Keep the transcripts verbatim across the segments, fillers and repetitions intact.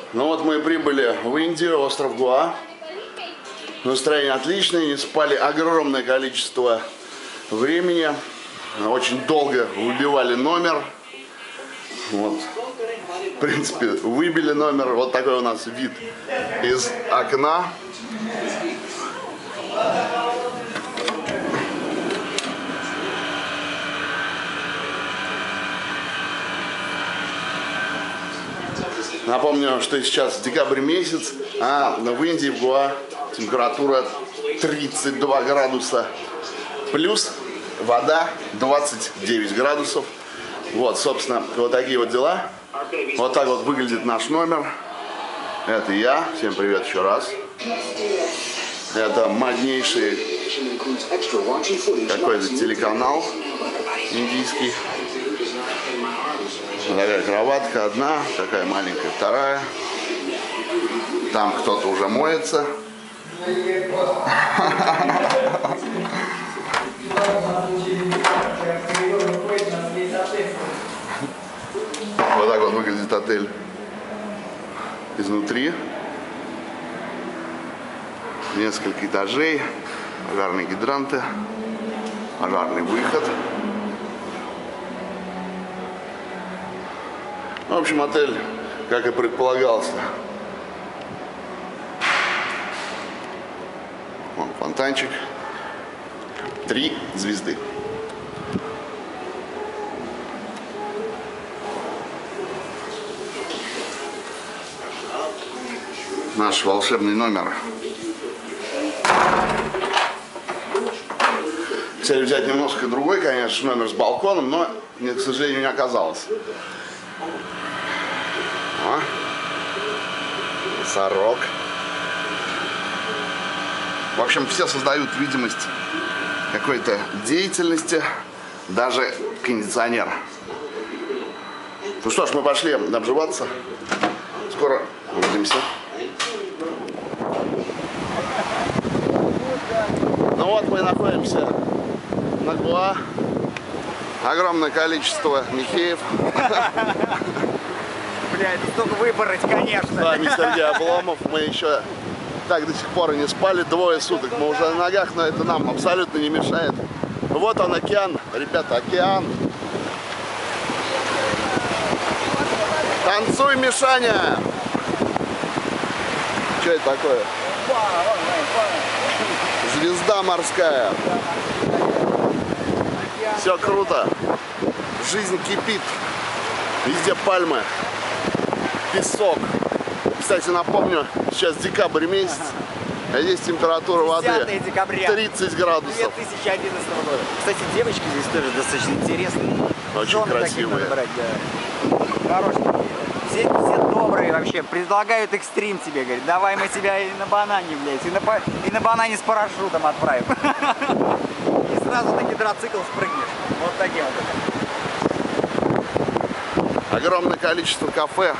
Ну вот мы прибыли в Индию, остров Гоа. Настроение отличное, не спали огромное количество времени. Очень долго выбивали номер. Вот. В принципе, выбили номер. Вот такой у нас вид из окна. Напомню, что сейчас декабрь месяц, а в Индии, в Гоа, температура тридцать два градуса плюс, вода двадцать девять градусов. Вот, собственно, вот такие вот дела. Вот так вот выглядит наш номер. Это я. Всем привет еще раз. Это моднейший какой-то телеканал индийский. Такая кроватка одна, такая маленькая вторая. Там кто-то уже моется. Вот так вот выглядит отель изнутри. Несколько этажей, пожарные гидранты, пожарный выход. В общем, отель, как и предполагалось. Вон фонтанчик. Три звезды. Наш волшебный номер. Хотели взять немножко другой, конечно, номер с балконом, но, к сожалению, не оказалось. О, сорок. В общем, все создают видимость какой-то деятельности, даже кондиционер. Ну что ж, мы пошли обживаться. Скоро увидимся. Ну вот мы находимся на Гоа. Огромное количество михеев. Блядь, столько выбрать, конечно. Да, не Сергей Обломов. Мы еще так до сих пор и не спали. Двое суток мы уже на ногах, но это нам абсолютно не мешает. Вот он, океан. Ребята, океан. Танцуй, Мишаня! Что это такое? Звезда морская. Все круто. Жизнь кипит. Везде пальмы. Песок. Кстати, напомню, сейчас декабрь месяц, а здесь температура воды тридцать градусов. две тысячи одиннадцатого года. Кстати, девочки здесь тоже достаточно интересные. Очень Жены красивые. Брать, да. Хорошие. Все, все добрые вообще. Предлагают экстрим тебе, говорит, давай мы тебя и на банане, блядь, и на, и на банане с парашютом отправим. И сразу на гидроцикл спрыгнешь. Вот таким вот. Огромное количество кафе.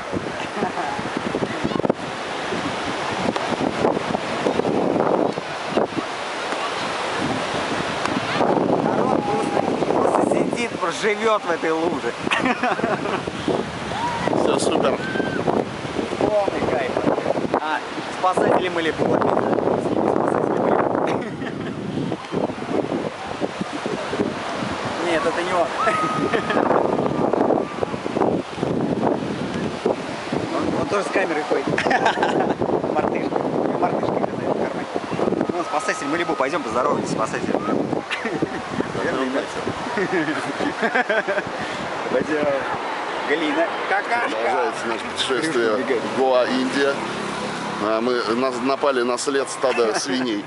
Народ просто, просто сидит, просто живет в этой луже. Все супер. Полный кайф. А, спасатели Малибу. Нет, это не он. Он, он тоже с камерой ходит. Мартышка. Мартышка катает в кармане. Вон, спасатель Малибу. Пойдем поздороваемся, спасатель Малибу. Пойдем. Галина. Какашка. Продолжается наше путешествие в Гоа, Индия. А мы нас напали на след стада свиней.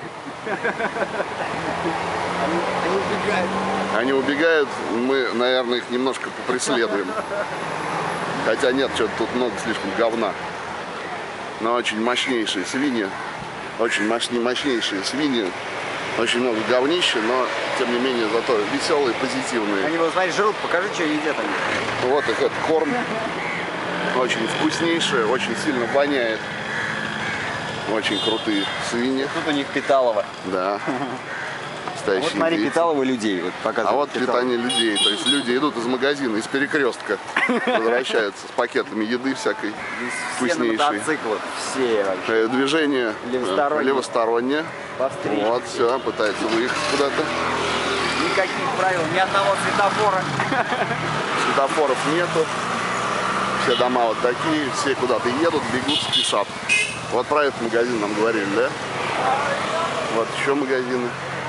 Они убегают. Они убегают, мы, наверное, их немножко попреследуем. Хотя нет, что-то тут много слишком говна. Но очень мощнейшие свиньи. Очень мощнейшие свиньи. Очень много говнища, но, тем не менее, зато веселые, позитивные. Они, вот, смотри, жрут, покажи, что едят они. Вот их, этот корм. Очень вкуснейший, очень сильно воняет. Очень крутые свиньи. Тут у них питалово. Да. настоящие Вот смотри, индейцы. питал его людей. Вот, А вот питание людей. То есть люди идут из магазина, из перекрестка, возвращаются с пакетами еды всякой вкуснейшей. Все на мотоциклах, все вообще. Движение Левостороннее. левостороннее. По встречке. Вот, все, пытается выехать куда-то. Никаких правил, ни одного светофора. Светофоров нету. Все дома вот такие, все куда-то едут, бегут, спешат. Вот про этот магазин нам говорили, да? Вот еще магазины.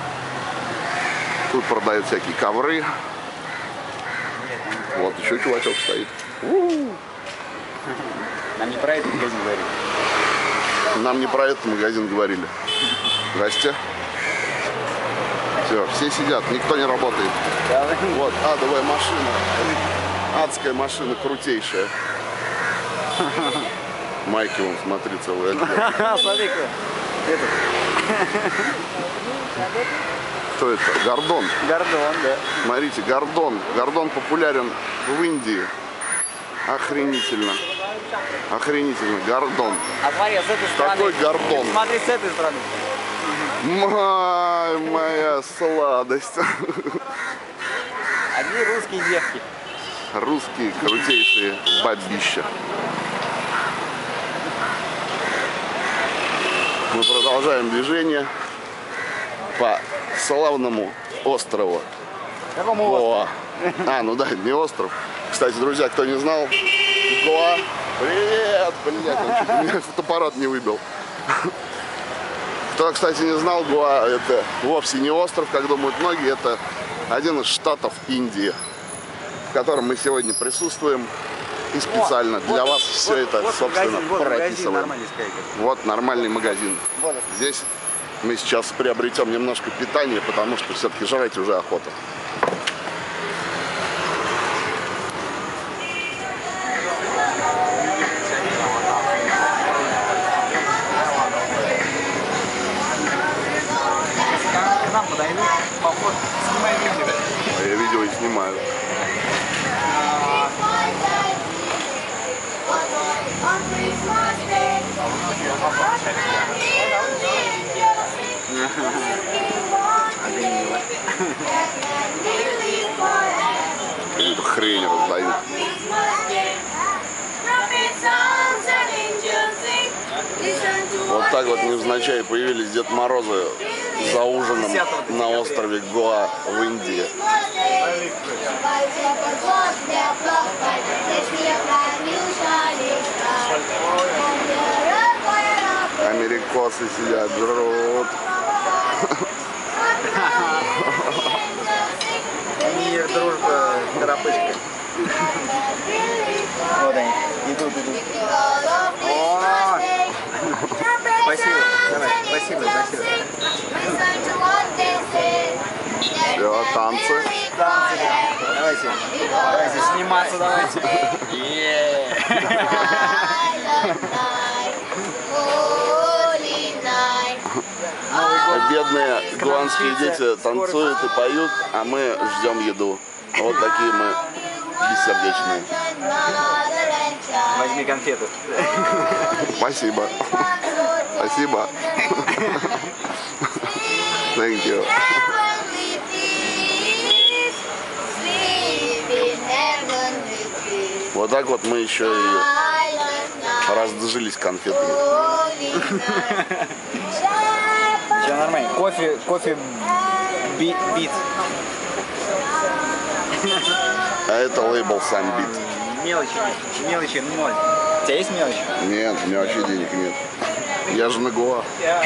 Тут продают всякие ковры. Вот еще чувачок стоит. Нам не про этот магазин говорили. Нам не про этот магазин говорили. Здрасте. Все, все сидят, никто не работает. Вот адовая машина. Адская машина, крутейшая. Майки, вон, смотри, целая. Смотри-ка. Кто это? Гордон. Гордон, да. Смотрите, Гордон. Гордон популярен в Индии. Охренительно. Охренительно. Гордон. А смотри, с этой стороны. Какой Гордон? Смотри, с этой стороны. Май, моя сладость. Одни русские девки. Русские крутейшие бабища. Мы продолжаем движение по славному острову. Какому Гоа. А, ну да, не остров. Кстати, друзья, кто не знал, Гоа. Привет, блядь, он чуть меня фотоаппарат не выбил. Кто, кстати, не знал, Гоа это вовсе не остров, как думают многие, это один из штатов Индии, в котором мы сегодня присутствуем. И специально О, для вот, вас все вот, это, вот собственно, магазин, вот магазин, прописываем. нормальный скайпер. Вот нормальный магазин. Вот. Здесь мы сейчас приобретем немножко питания, потому что все-таки жрать уже охота. К нам подойдут, поход, снимай видео. А я видео и снимаю. Какую-то хрень раздают. Вот так вот невзначай появились Дед Морозы за ужином на острове Гоа в Индии. Америкосы сидят, жрут. Мир, дружба, торопышка. Вот они, идут, идут. О! Спасибо, давай, спасибо, спасибо. Все, танцы. Танцы, да. Давайте, давайте, сниматься давайте. Е-е-е. Бедные гуанские дети танцуют и поют, а мы ждем еду. Вот такие мы бессердечные. Возьми конфету. Спасибо. Спасибо. Thank you. Вот так вот мы еще и разжились конфетами. Все нормально. Кофе, кофе би, бит. А это лейбл сам бит. Мелочи, мелочи ноль. У тебя есть мелочи? Нет, у меня вообще денег нет. Я же на Гоа.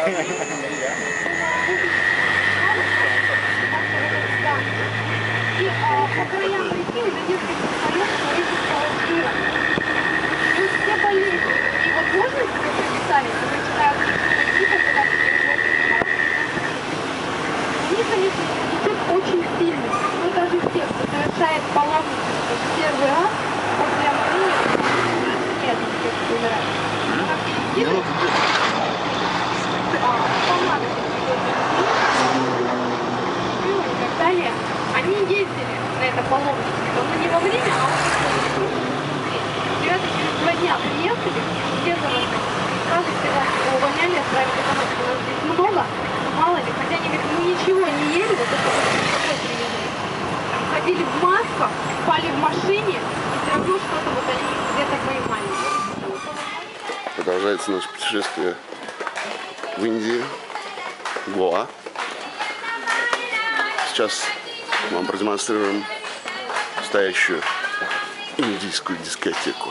Очень сильно, но даже те, кто совершает паломничество в первый раз, после омовения нет тех, кто умирает. И так далее. Они ездили на это паломничество, но не во время, а вот ребята через два дня приехали, где-то сразу сказали, что увольняли, отправили домой, что нас здесь много, мало ли, где они говорят, мы ничего не ели, вот это вот такое привезли. Ходили в масках, спали в машине, и все равно что-то вот они где-то поймали. Продолжается наше путешествие в Индию, Гоа. Сейчас вам продемонстрируем настоящую индийскую дискотеку.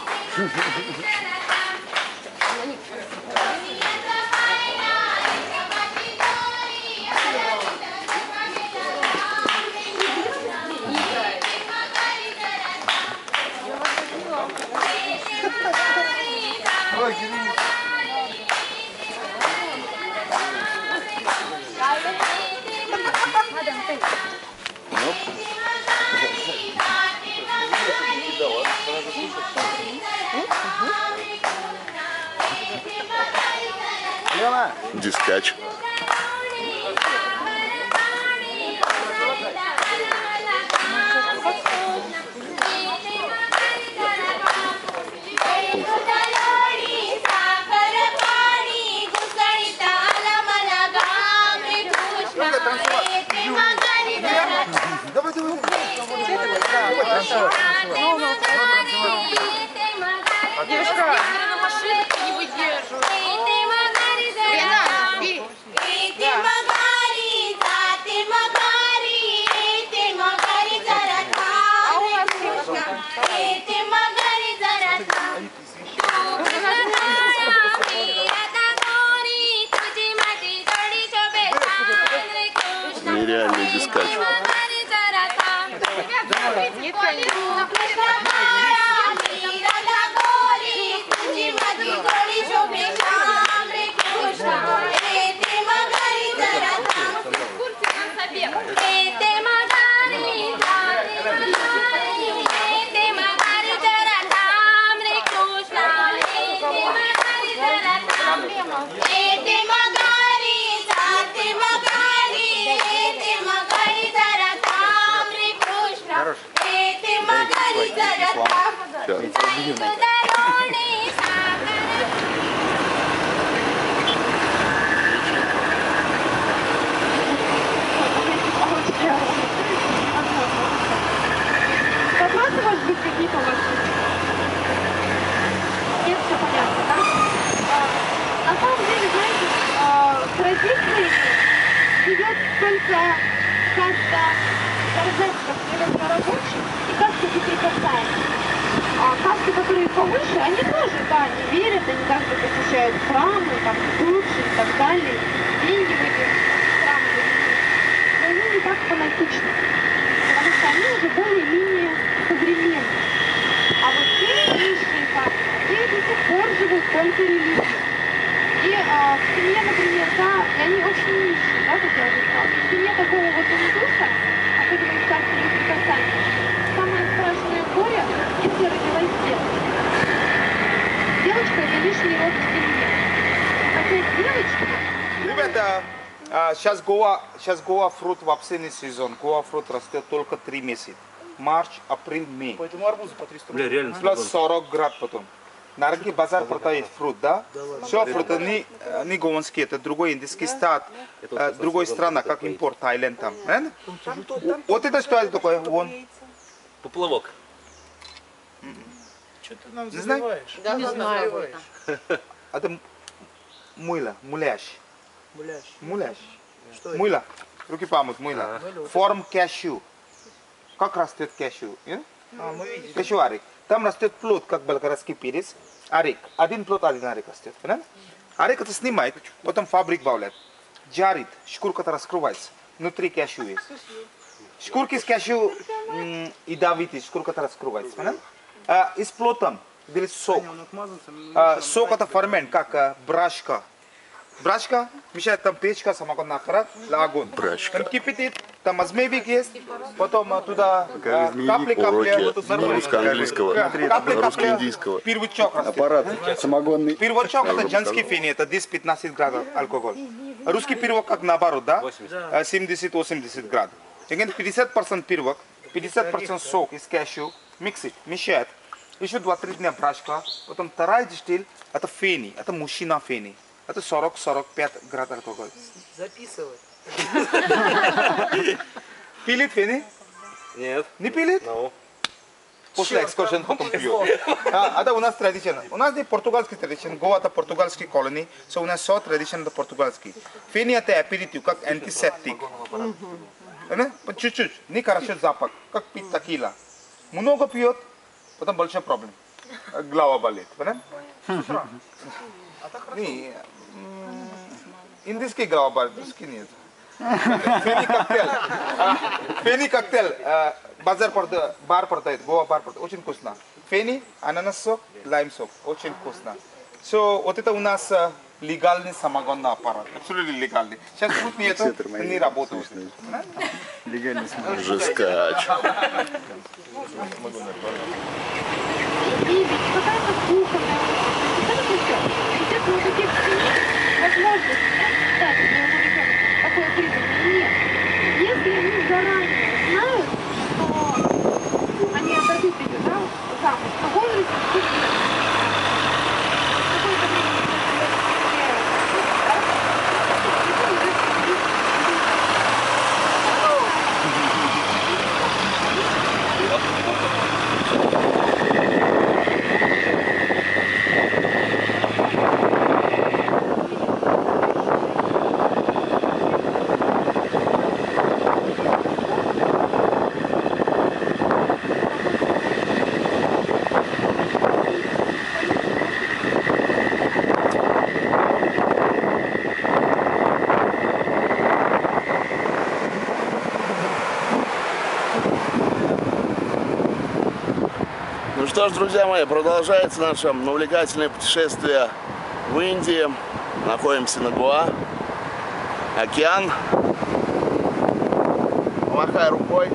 Дискач. Девушка, на машину не выдерживает. Нереальный дискач. Вопросы, может быть, какие-то у вас? Нет, все понятно, да? А, на самом деле, знаете, а, традиции ведет только каста торговцев и разнорабочих и каста деприкасаемых. А касты, которые повыше, они тоже, да, они верят, они также посещают храмы, там, курсы и так далее, деньги в эти храмы выделяют. Но они не так фанатичны, потому что они уже более-менее современные. А вот те низшие касты, те до сих пор живут только религией. И а, в семье, например, да, и они очень низшие, да, как я уже сказала, в семье такого вот индуса, особенно в касте неприкасаемых, самое страшное горе, если родилась девочка. Девочка — это лишний род в семье. Хотя девочка... Ребята, а, сейчас Гоа, сейчас Гоа фрукт вообще не сезон. Гоа фрукт растет только три месяца. Март, апрель, май. Поэтому арбузы по триста рублей. Бля, реально. Плюс сорок градусов потом. На рынке базар продает фрукт, да? Все фрукты не, не гомонские, это другой индийский стат, э, другой страна, как импорт, Таиланд там. Правильно? Вот это что это такое? Вон. Поплавок. Что ты нам Не знаю. заливаешь? Да, не знаю. Это муйла, муляж. Блящ. Муляж. Что это? Муйла. Руки помыть, муйла. Форм кэшью. Как растет кэшью? э? А, мы видели. Кэшюарик. Там растет плод, как болгарский перец. Арик. Один плод, один арик растет. Понятно? Арик это снимает, потом фабрик добавляет. Жарит, шкурка-то раскрывается. Внутри кэшью есть. Шкурки с кэшью м, ядовитые, шкурка-то раскрывается. Понятно? А, и с плодом делает сок. Он отмазался. А, сок это фермент, как а, брашка. Брашка, мешает там печка, самогон нахрат, огонь. Брашка. Он кипятит, там азмевик есть, потом а, туда а, капли, капли, Уроки русско-английского, русско-индийского. Первочок растет. Аппарат самогонный. Первочок это женский фени, это десять-пятнадцать градусов алкоголь. Русский первок как наоборот, да? А, семьдесят-восемьдесят градусов. пятьдесят процентов первок, пятьдесят процентов сок из кэшью, миксит, мешает. Еще два-три дня брашка, потом вторая дистиль, это фени, это мужчина фени. Это сорок-сорок пять градусов алкоголь. Записывай. Пилит Фени? Нет. Не пилит? Ну. После экскурсии потом пьет. А, это у нас традиция. У нас здесь португальский традиция. Гоа это португальский колоний. So у нас все традиция это португальский. Фени это аперитив, как антисептик. Чуть-чуть. Не хорошо запах, как пить текила. Много пьет, потом большой проблем. Голова болит. Не, индийский голова болит, русский нет. Фени коктейль. Фени коктейль. Базар продает, бар продает, Гоа бар продает. Очень вкусно. Фени, ананас сок, лайм сок. Очень вкусно. So, вот это у нас легальный самогонный аппарат. Абсолютно легальный. Сейчас тут нету, не работает. Легальный смотри. Жескач. И ведь какая-то кухонная, естественно, у таких возможностей, кстати, моему ребенку такое придумано нет. Если они заранее знают, что они отдадут тебе, да, замуж, в каком возрасте, какое-то время Ну что ж, друзья мои, продолжается наше увлекательное путешествие в Индии. Находимся на Гоа. Океан. Махай рукой.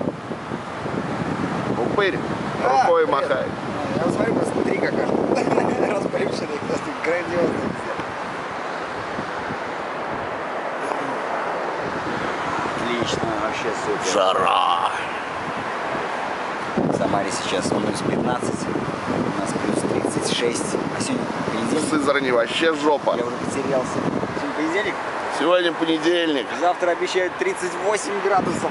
Упырь. Рукой махай. Я смотрю, посмотри, как разбавленный, просто грандиозный. Отлично, вообще супер. Жара. В Самаре сейчас минус пятнадцать, у нас плюс тридцать шесть, а сегодня понедельник. В Сызрани вообще жопа. Я уже потерялся. Сегодня понедельник, Сегодня понедельник. завтра обещают тридцать восемь градусов.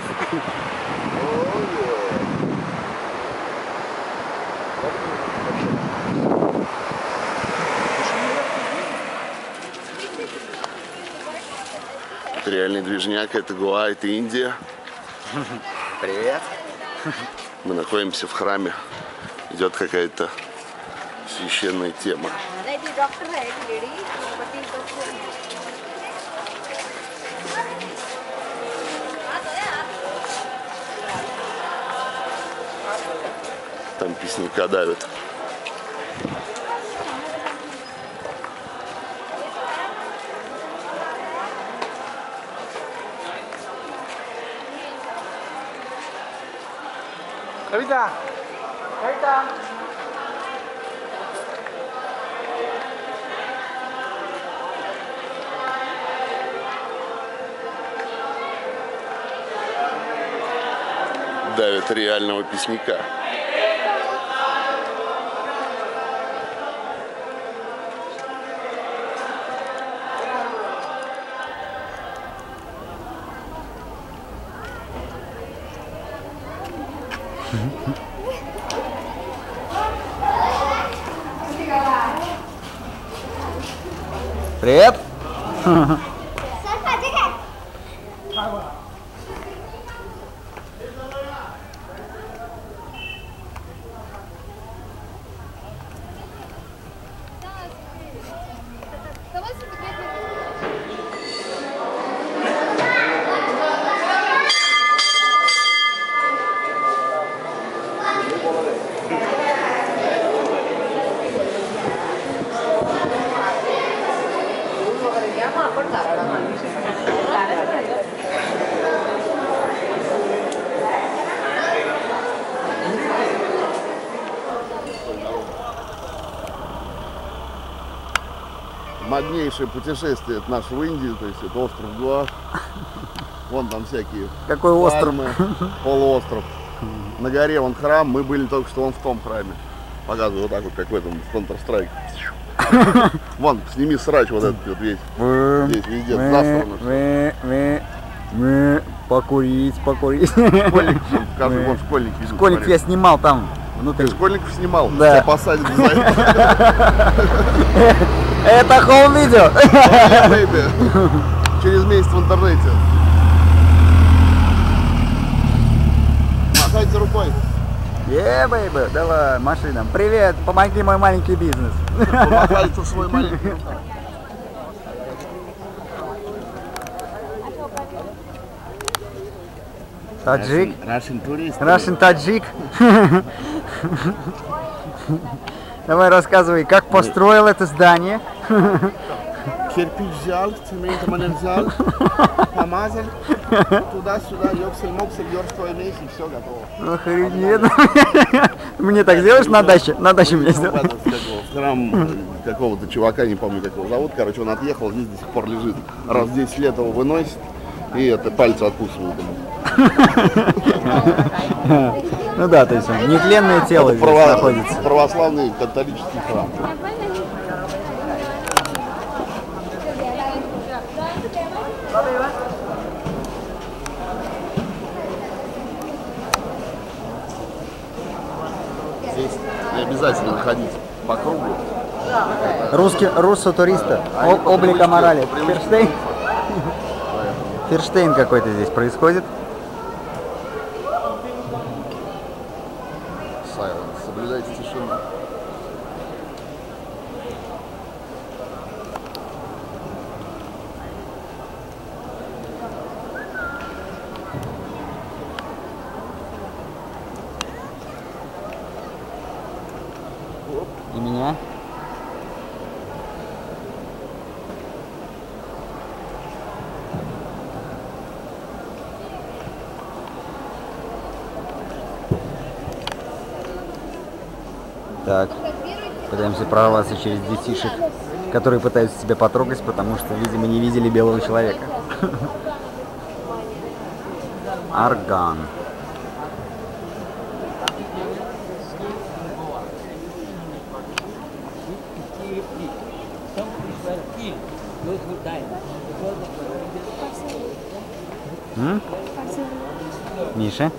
Это реальный движняк, это Гоа, это Индия. Привет. Мы находимся в храме. Идет какая-то священная тема. lady doctor है एक lady, पति को Там песняка давят. Кавита! Кавита! Давят реального песняка. Привет. Моднейшее путешествие это наше в Индию, то есть это остров Гоа. Вон там всякие Какой остров? пальмы, полуостров. На горе вон храм, мы были только что вон в том храме. Показываю вот так вот, как в этом в Counter-Strike. Вон, сними срач вот этот вот весь. Здесь, везде, засрано. Вы, вы, вы, покурить, покурить. Школьник, каждый вон школьник везут. Школьник я снимал там Ты внутри. школьников снимал? Да. Тебя посадят за это. Это хоум-видео. Через месяц в интернете. Махайте рукой. Е, бэйбэ, давай, машинам. Привет, помоги мой маленький бизнес. Помахайте свой маленький. Таджик. Russian турист. Russian таджик. Давай рассказывай, как построил это здание. Кирпич взял, цементом взял, помазал, туда-сюда, ёксель-моксель, ёрство имеешь, и все готово. Охренеть. Мне так сделаешь на даче? На даче мне сделаешь. В храм какого-то чувака, не помню, как его зовут, короче, он отъехал, здесь до сих пор лежит. Раз в десять лет его выносит, и это пальцы откусывают ему. Ну да, то есть он нетленное тело здесь Право- находится. Православный католический храм. Здесь не обязательно ходить по кругу. Русский, руссо туриста, О- облика морали. Ферштейн. Ферштейн какой-то здесь происходит. Silence. Соблюдайте тишину. И меня. Так, пытаемся прорваться через детишек, которые пытаются себя потрогать, потому что, видимо, не видели белого человека. Арган. М? Миша?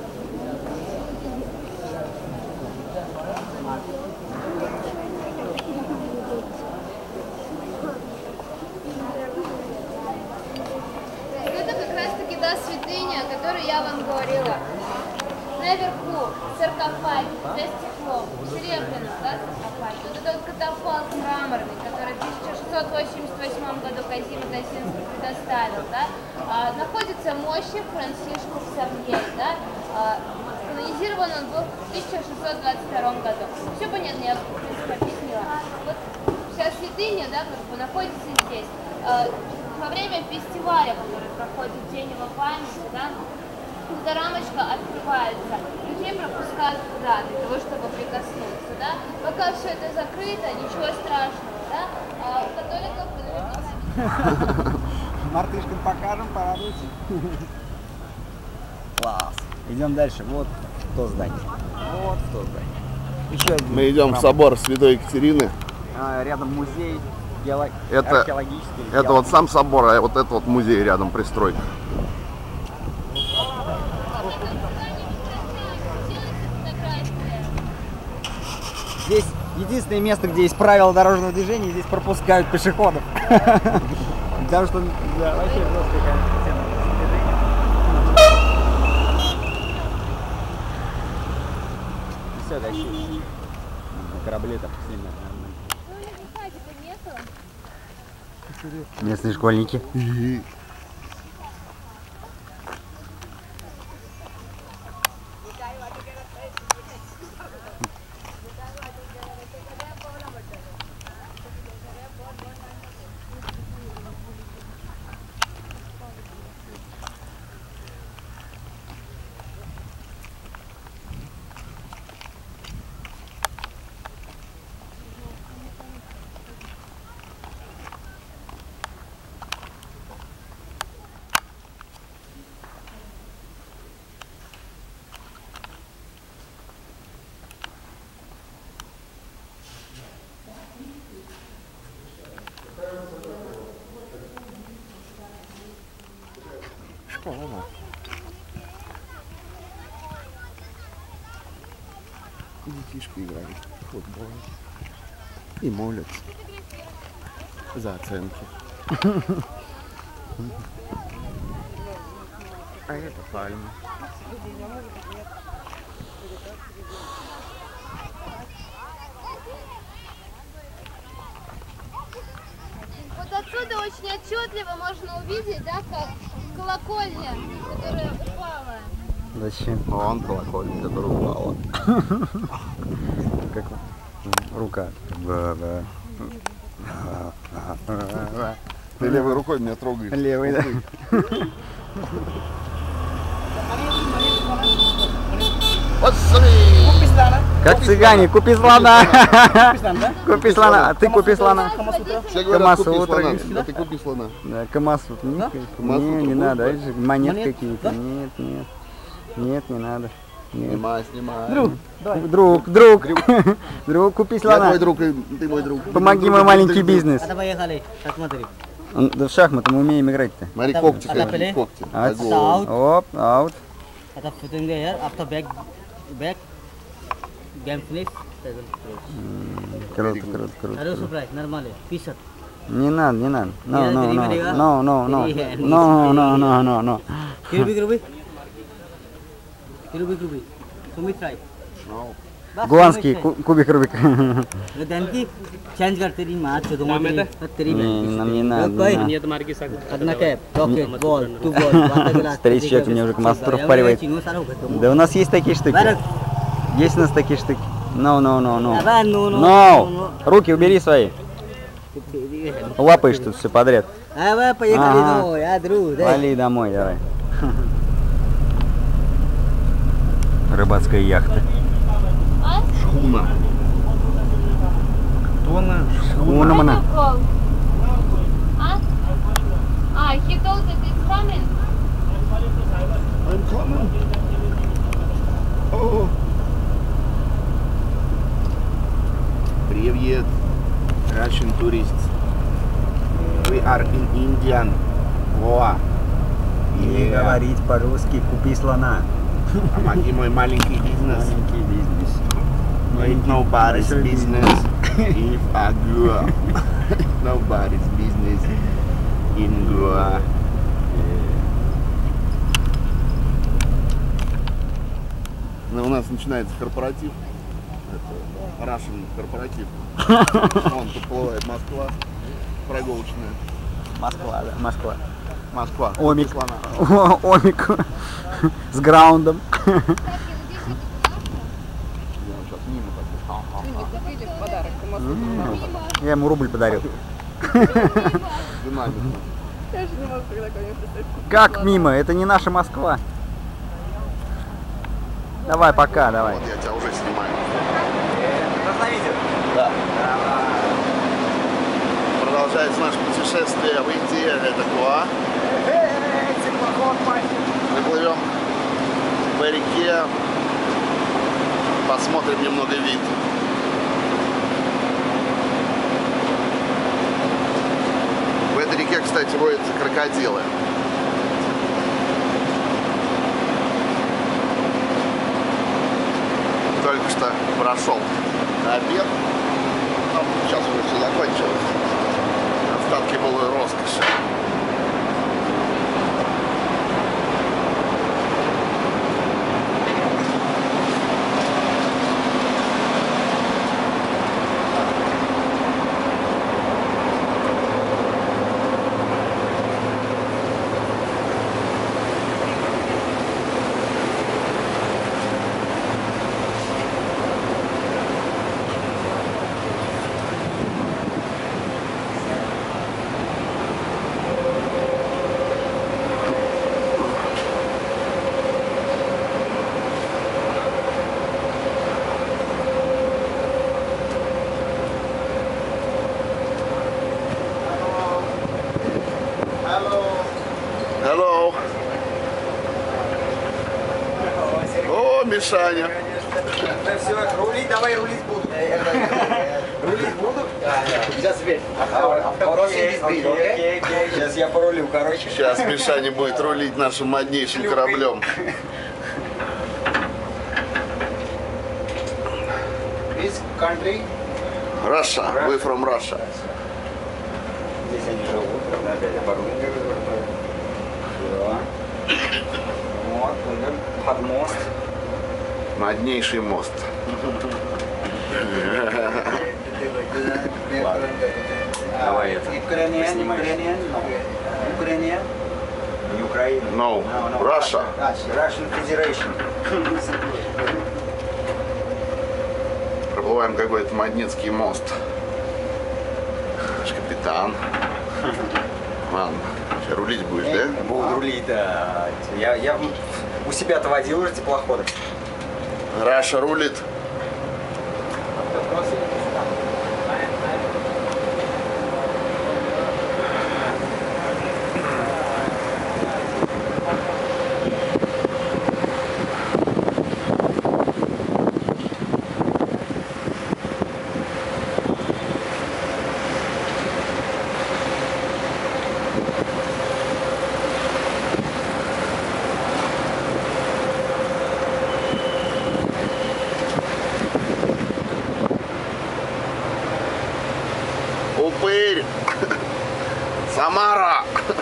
Это как раз таки та святыня, о которой я вам говорила. Наверху саркофаги, за стеклом, серебряным, да, саркофаги. Вот этот катафалк мраморный, который в тысяча шестьсот восемьдесят восьмом году Казима Тосинский предоставил, да, а, находится мощи Францишку Савьель, да, а, канонизирован он был в тысяча шестьсот двадцать втором году. Все понятно, я в принципе объяснила. Вот вся святыня, да, как бы находится здесь. А, во время фестиваля, который проходит в День его памяти, да, эта рамочка открывается, людей пропускают туда, для того, чтобы прикоснуться, да. Пока все это закрыто, ничего страшного, да. А у католиков вы наверняка... Мартышкам покажем, порадуйте. Класс. Идем дальше. Вот то здание. Вот то здание. Еще один Мы идем в храм. собор Святой Екатерины. А, рядом музей геолог... Это- археологический. Это вот сам собор, а вот это вот музей рядом пристройка. Здесь единственное место, где есть правила дорожного движения, здесь пропускают пешеходов. Потому что да, вообще жесткая, конечно, тема движения. Все, тащи. На корабле так сильно. Местные школьники. Прикольно. Детишки играют в футбол и молятся за оценки. А это пальма. Вот отсюда очень отчетливо можно увидеть, да, как колокольня, которая упала. Зачем? Вон колокольня, которая упала. Как рука. Ба-ба. Ты левой рукой меня трогаешь. Левый, да. Как цыгане, купи слона. Купи слона. А ты купи слона. Все говорят, купи Камасутра слона. есть. А ты купи слона. Да, Камасут. Не, Камасутру не, не будешь надо. брать? Это же монет какие-то. Нет, нет. Нет, не надо. Нет. Снимай, снимай. Друг, друг. Друг, купи Я слона. твой друг, и ты мой друг. Помоги мой маленький бизнес. Ada поехали, как смотри. Он- Да в шахматы мы умеем играть-то. Смотри, А когти, там- а там какие пеле? когти. А, Огонь. Out. Оп, аут. Ada footing there, after back, back, game finish. Круто, круто, круто. Harus surprise, normal ya, pisat. Не надо, не надо. No, Я no, переведу, no, да? no, no, no. Переведу. No, no, no, no, no. Kirubi, kirubi. Kirubi, kirubi. Sumi try. Гуанский ку- кубик Рубик. Dan ki change कर तेरी माँ से तुम्हारी तेरी Не, нам не надо, не надо. ये तुम्हारी की साथ одна cap, rocket, ball, two ball, water glass. тридцать человек мне уже Камасутру впаривает. Да у нас есть такие штуки. Есть у нас такие штуки. No, no, no, no. Давай, ну, ну, No. Руки убери свои. Лапаешь тут все подряд. Давай, поехали, Ага. ну, я друг, да. Вали домой, давай. Рыбацкая яхта. Шхуна. Тонна. Шхуна мана. А? А, he told that it's coming. I'm coming. Oh. Привет, Russian tourists. We are in Indian, Goa. Не Yeah. говорить по-русски, купи слона. Помоги мой маленький бизнес. Маленький бизнес. Ain't nobody's большой business if I Goa. Nobody's business in Goa. Ну, у нас начинается корпоратив. Это Russian корпоратив. Вон тут плывает Москва. Прогулочная. Москва, да, Москва. Москва. Омик. Слона. О, Омик. С граундом. Я вот сейчас мимо так. Я ему рубль подарил. Динамик. Как мимо? Это не наша Москва. Давай, пока, давай. Вот я тебя уже снимаю. Нужно видео. Да. Продолжается наше путешествие в Индию. Это Гоа. Мы плывем по реке. Посмотрим немного вид. В этой реке, кстати, водятся крокодилы. Только что прошел обед. Ну, сейчас уже все закончилось. Остатки былой роскоши. Hello. О, Мишаня. Все, рулить, давай рулить буду. Рулить буду. Just wait. After, after crossing this bridge, okay? Окей, окей, сейчас я порулю, короче. Сейчас Мишаня будет рулить нашим моднейшим кораблем. Which country? Russia, we from Russia. Здесь они живут, правда, опять оборудование. Да. Вот, под мост. Моднейший мост. Давай это. Ukrainian, Снимаешь. Ukrainian, no. Ukrainian. Не Украина. No, No, no. Russia. Russia. Russian Federation. Проплываем какой-то Модницкий мост. Наш капитан. Ладно, сейчас рулить будешь, да? Буду рулить, да. Я, я у себя-то водил уже теплоходы. Раша рулит. After crossing this Упырь! Самара!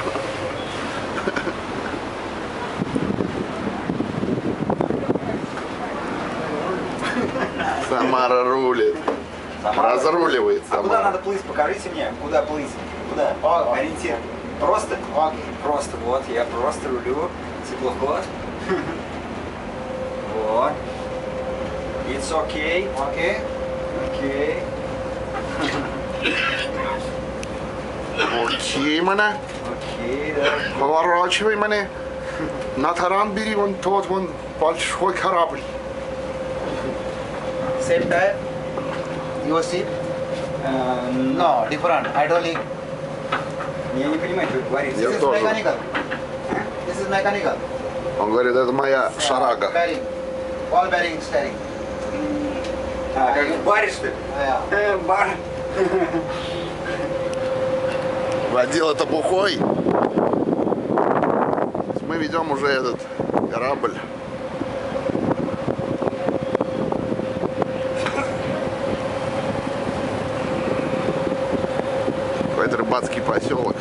Самара рулит. Разруливает А куда Самара. надо плыть? Покажите мне, куда плыть? Куда? Ориентир. Просто? Просто, вот, я просто рулю. Теплоход. Вот. It's okay. Okay. Окей. Окей, мене. Окей, да. Поворачивай мене. На таран бери вон тот вон большой корабль. Same type. Your ship? Uh, No, different. Hydraulic. Я не понимаю, что вы говорите. Я This is тоже. mechanical. This is mechanical. Он говорит, это моя Uh, шарага. Bearing. Ball bearing steering. А, как в баре, что ли? Yeah. Э, бар. Водил это бухой. Мы ведем уже этот корабль. Какой-то рыбацкий поселок.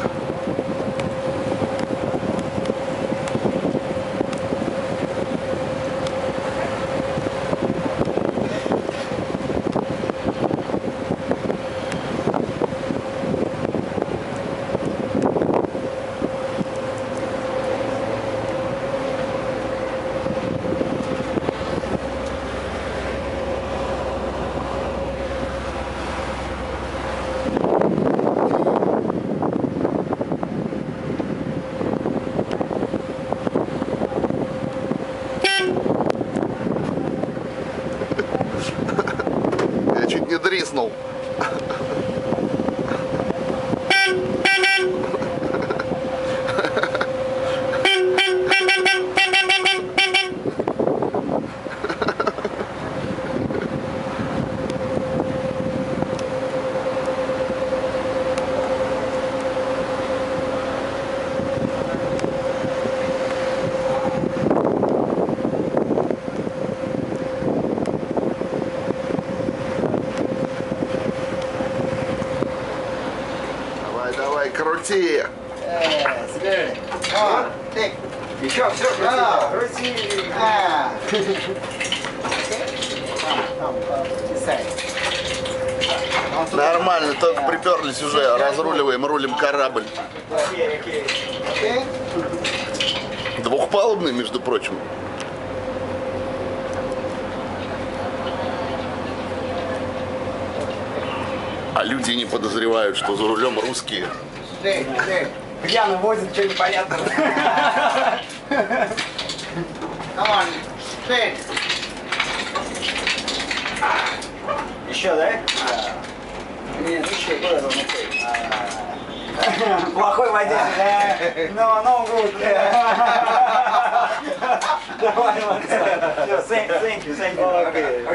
Я чуть не дриснул. Давай, давай, крути. Yes, good. Come on, take. Еще, все, А. крути. Крути. Ah. Okay. Come, come, this side. Нормально, только приперлись уже, разруливаем, рулим корабль. Окей, окей. Okay. Двухпалубный, между прочим. А люди не подозревают, что за рулем русские. Straight, straight. Пьяно возит, что непонятно. Come on, straight. Еще, да? Нет, ну что, куда должно быть? Плохой водитель, да? No, no good. Давай, ладно. Все, thank you, thank you. Окей.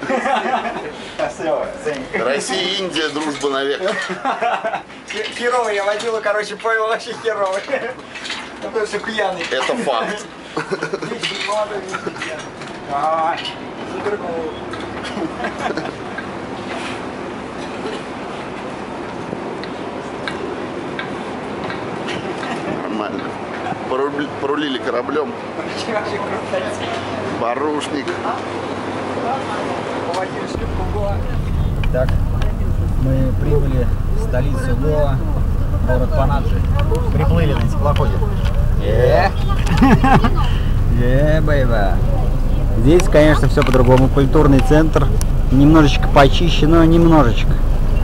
Все, thank you. Россия и Индия, дружба навек. Херовый я водила, короче, понял, вообще херовый. Такой все пьяный. Это факт. Молодой, пьяный. А, супер cool. Нормально. Порубли- Порулили кораблем. Вообще круто. Порушник. Поводили шлюпку в Гоа. Так, мы прибыли в столицу Гоа, город Панаджи. Приплыли на теплоходе. Е, е, бейба. Здесь, конечно, все по-другому. Культурный центр. Немножечко почище, но немножечко.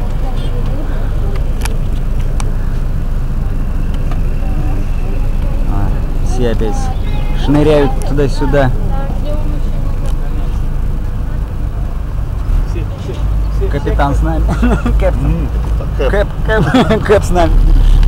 А, все опять шныряют туда-сюда. Капитан с нами. Кэп. Кэп, кэп, кэп с нами.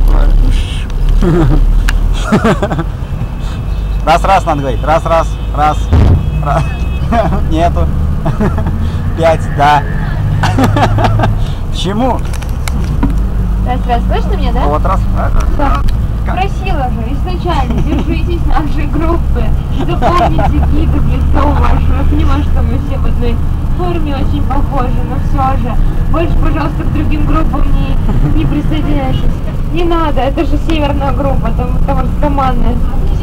Раз, раз надо говорить. Раз, раз, раз, раз. Нету. Пять, да. Почему? Раз, раз, слышно меня, да? Вот раз. Да. Просила же изначально, держитесь нашей группы, запомните гиды в лицо вашу. Я понимаю, что мы все в одной форме очень похожи, но все же. Больше, пожалуйста, к другим группам не, не присоединяйтесь. Не надо, это же северная группа, там, там растаманная.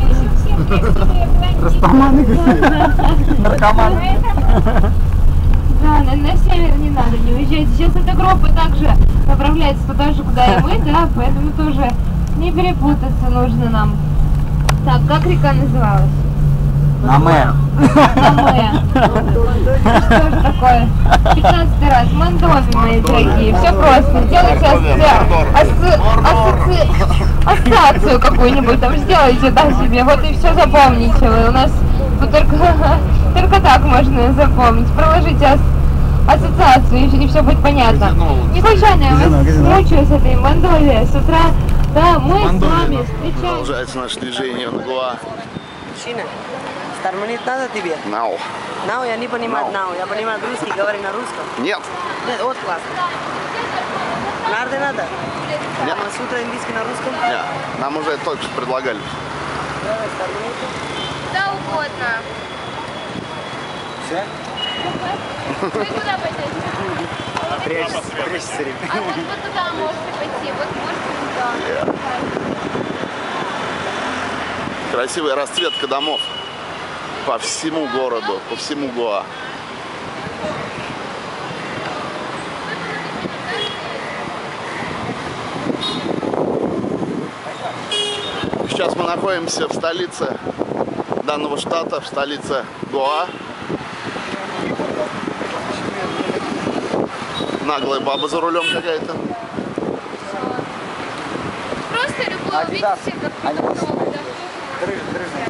Растаманы, наркоманы. Да, на, на север не надо, не уезжайте. Сейчас эта группа также направляется туда же, куда и мы, да, поэтому тоже не перепутаться нужно нам. Так, как река называлась? Намэ. Намэ. Что же такое? пятнадцатый раз. Мандови, мои дорогие. Все просто. Делайте асоци... асоци... ассоциацию какую-нибудь там. Сделайте так себе. Вот и все запомните вы. У нас вот только, только так можно запомнить. Проложите ас... ассоциацию и, и все будет понятно. Не случайно я вас мучаю с этой Мандови. С утра, да, мы с вами встречаемся. Продолжается наше движение на Гоа. Мужчина, старманить надо тебе? Нау. Нау, я не понимаю Нау. нау. Я понимаю русский, говори на русском. Нет. Нет, вот классно. Нарды надо? Нет. Кама сутра индийский на русском? Нет. Нам уже это только что предлагали. Давай, старманить. Куда угодно. Все? Вы куда пойдете? Прячься, прячься, Рим. А вот, вот туда можете пойти, вот можете туда. Красивая расцветка домов по всему городу, по всему Гоа. Сейчас мы находимся в столице данного штата, в столице Гоа. Наглая баба за рулем какая-то. Просто любую Адидас. увидите, как Адидас. потом, да. Дрыж, дрыж.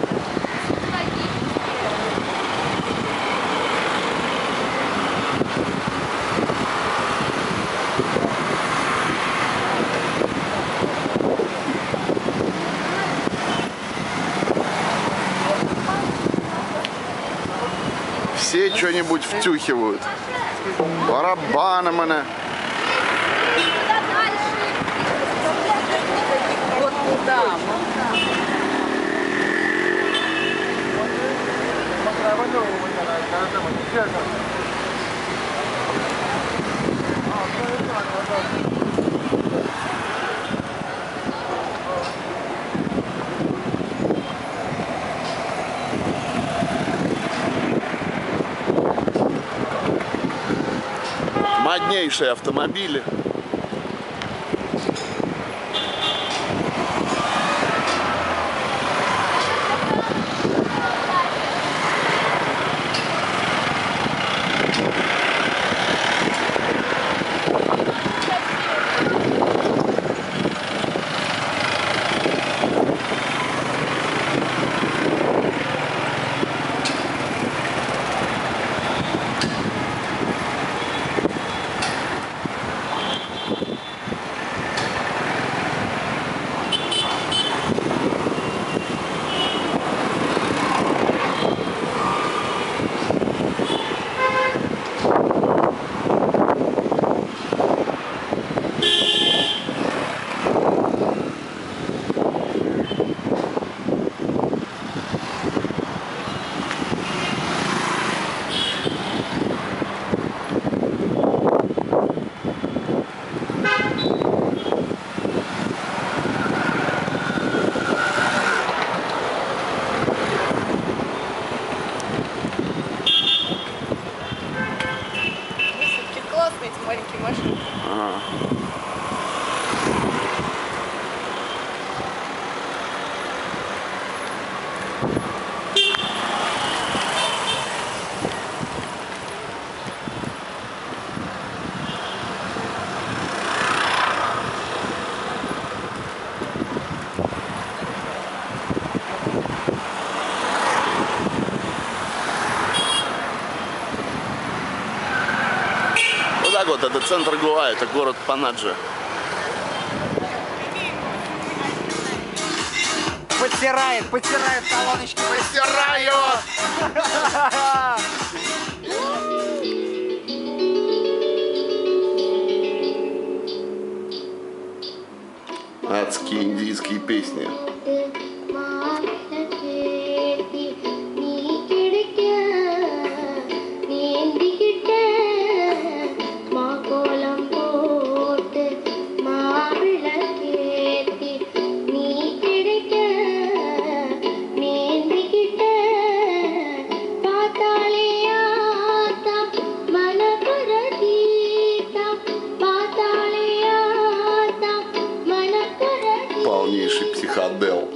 Все что-нибудь втюхивают. Барабаны мене. Вот туда. Моднейшие автомобили. понимаешь? Ага. Вот так вот, это центр Гоа, это город Панаджи. Подтирает, подтирает колоночки. Стираю! Адские индийские песни. Полнейший психодел.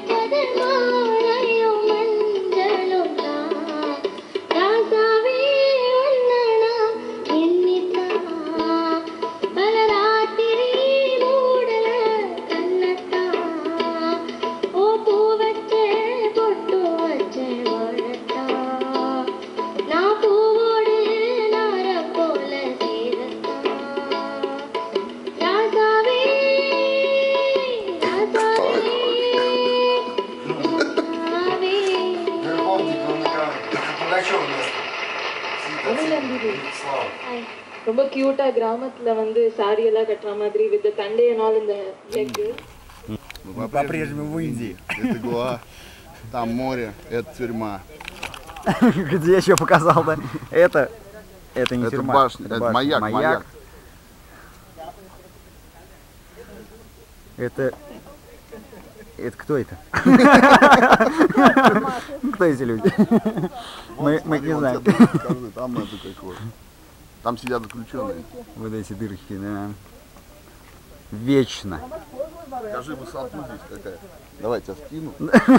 ரொம்ப கியூட்டா கிராமத்துல வந்து சாரி எல்லாம் கட்டற மாதிரி with the தண்டை and all in the leg. Мы по-прежнему в Индии. Это Гоа, там море, это тюрьма. Где еще показал, да? Это, это не Это тюрьма. башня, это маяк, маяк. Это... Это кто это? Кто эти люди? Мы мы их не знаем. Скажи, там это какое? Там сидят заключенные. Вот эти дырочки, да. Вечно. Скажи высоту здесь какая. Давай тебя скину.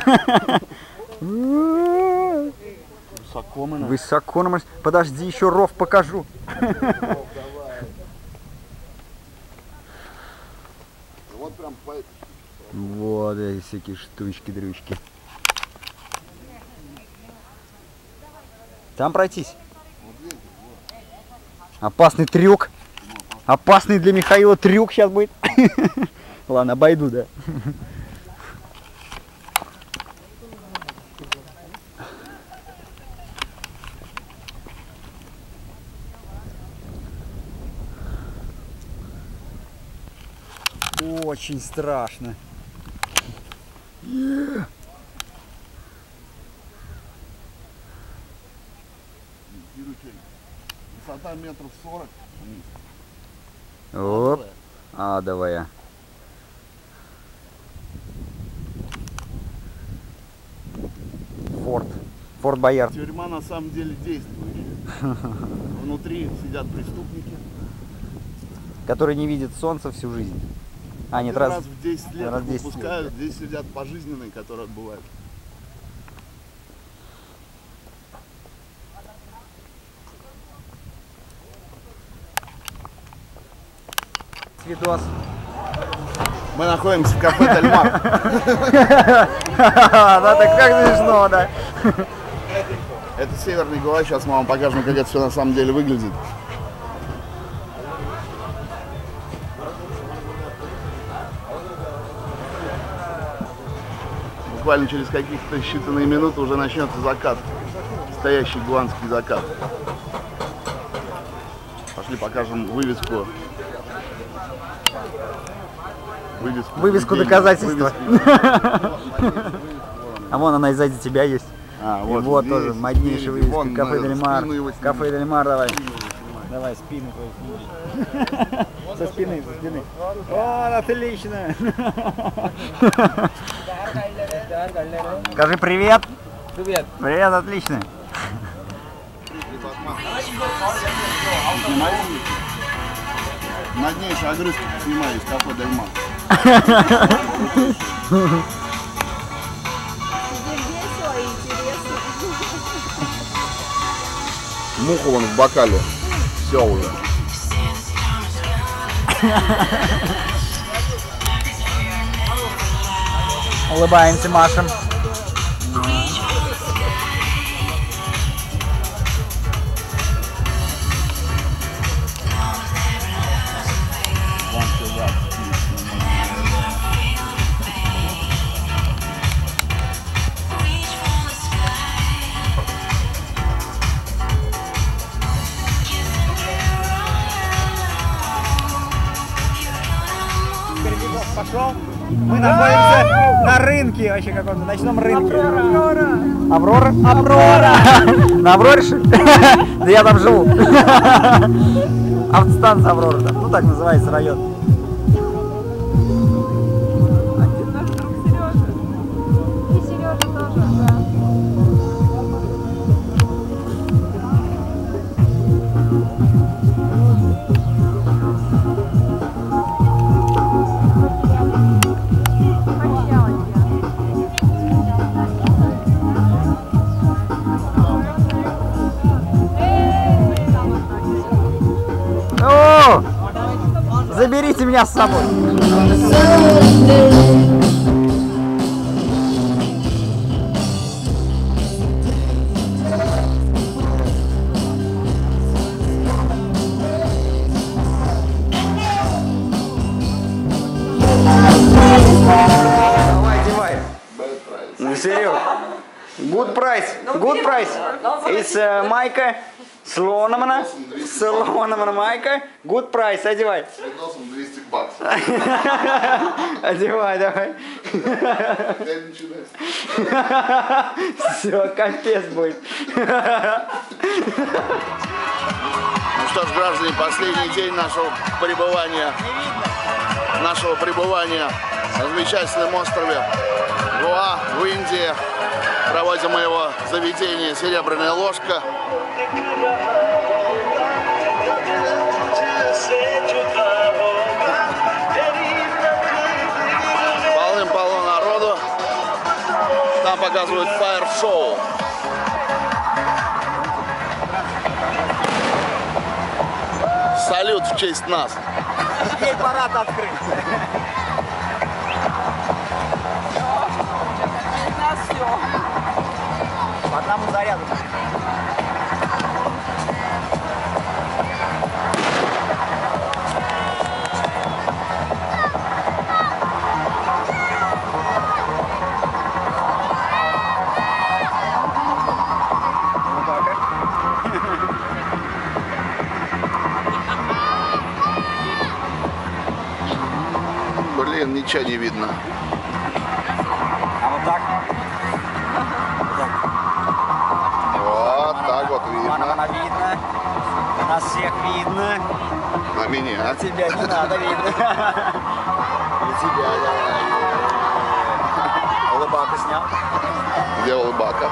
Высоко мы. Высоко на. Подожди, еще ров покажу. Вот прям по этой. Вот эти всякие штучки-дрючки. Там пройтись. Опасный трюк. Опасный для Михаила трюк сейчас будет. Ладно, обойду, да. Очень страшно. Yeah. Высота метров сорок. Оп. Адовая. Форт. Форт Боярд. Тюрьма на самом деле действующая. Внутри сидят преступники. Которые не видят солнца всю жизнь. А, нет, раз, раз, раз в десять лет раз в десять выпускают, лет, да. здесь сидят пожизненные, которые отбывают. Видос. Мы находимся в кафе Дель Мар. Да, так как смешно, да. Это северный Гоа, сейчас мы вам покажем, как это все на самом деле выглядит. Буквально через каких-то считанные минуты уже начнется закат. Настоящий гуанский закат. Пошли покажем вывеску. Вывеску, Вывеску денег. доказательства. Вывеску. А вон она и сзади тебя есть. А, И вот, вот здесь, тоже моднейший спереди. вывеска. Вон, Кафе ну, Дель спину Мар. его снимай. Кафе Дель Мар, давай. Давай, спину твою. Со спины, со спины. О, отлично. Скажи привет. Привет. Привет, отлично. Моднейшие огрызки снимаю из кафе Дельма. Муху вон в бокале. Все уже. Улыбаемся, машем. Пошел. Мы находимся на рынке, вообще каком-то ночном рынке. Аврора. Аврора? Аврора. На Авроре? Да я там живу. Автостанция Аврора, да. Ну так называется район. А где наш друг Сережа? И Сережа тоже, да. О! Заберите меня с собой. Давай, девай. Ну, Серег. Good price. Good price. It's uh, майка. Сломана. Сломана майка. Good price. Одевай. Видосом двести баксов. Одевай, давай. Все, капец будет. Ну что ж, граждане, последний день нашего пребывания, нашего пребывания на замечательном острове Гоа в Индии. Проводим мы его заведение «Серебряная ложка». Полным-полно народу. Там показывают фаер-шоу. Салют в честь нас. Гей-парад открыт. По одному заряду. Блин, ничего не видно. А вот так? Вот так вот Вон видно. она видно. Нас всех видно. На меня. Тебя не надо видно. И тебя давай. Улыбаку снял. Где улыбака?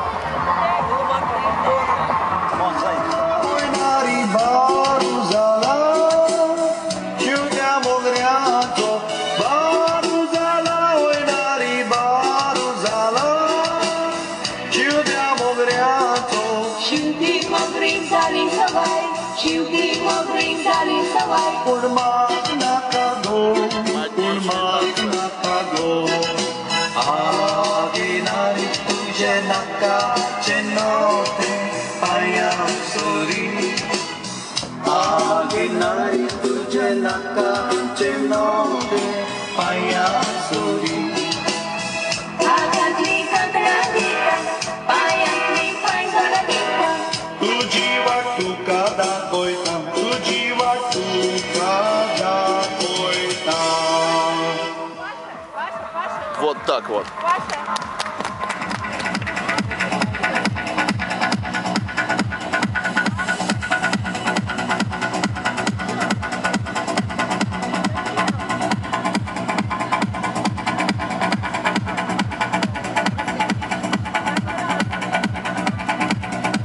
Вон сзади. Вот так вот.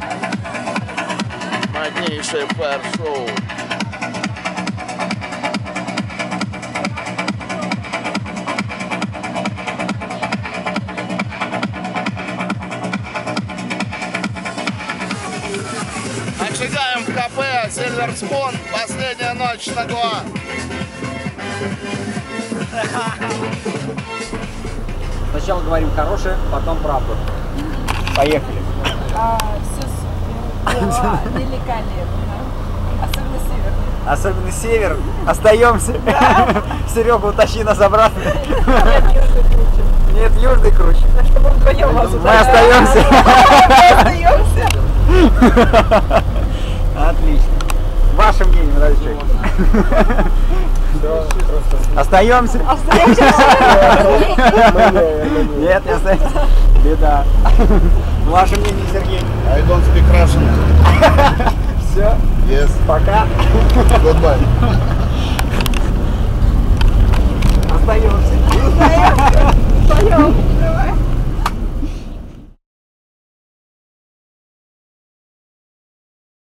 Моднейшее фаер-шоу. Уизерспун, последняя ночь на Гоа. Сначала говорим хорошее, потом правду. Поехали. А, все супер. Гоа великолепно. Особенно север. Особенно север. Остаемся. Серега, утащи нас обратно. Нет, южный круче. Нет, южный круче. Чтобы мы вдвоем вас Мы остаемся. остаемся. Отлично. Ваше мнение, молодой человек. Остаемся? Нет, не остаемся. Беда. Ваше мнение, Сергей. I don't speak Russian. Все. Yes. Пока. Goodbye.